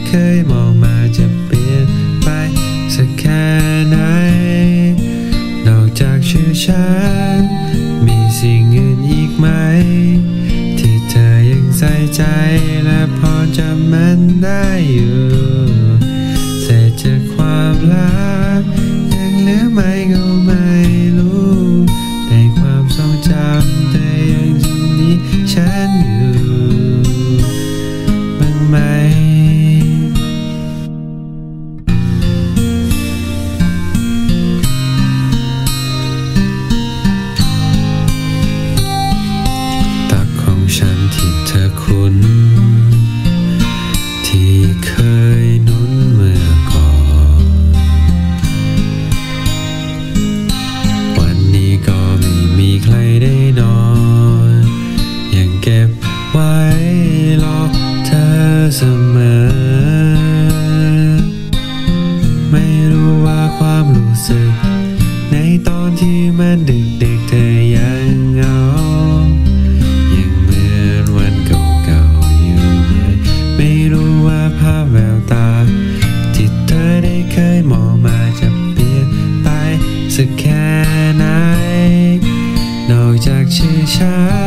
เคยมองมาจะเปลี่ยนไปสักแค่ไหนนอกจากชื่อฉันมีสิ่งอื่นอีกไหมที่เธอยังใส่ใจและพอจำมันได้อยู่เศษจากความรักยังเหลือไหมก็ไม่รู้ในความทรงจำเธอยังจะมีฉันอยู่บ้างไหมตักของฉันที่เธอคุ้นที่เคยนุ้นเมื่อก่อนวันนี้ก็ไม่มีใครได้นอนยังเก็บไว้รอเธอเสมอไม่รู้ว่าความรู้สึกในตอนที่มันดึกๆเธอยังเหงายังเหมือนวันเก่าๆอยู่ไหมไม่รู้ว่าภาพแววตาที่เธอได้เคยมองมาจะเปลี่ยนไปสักแค่ไหนนอกจากชื่อฉั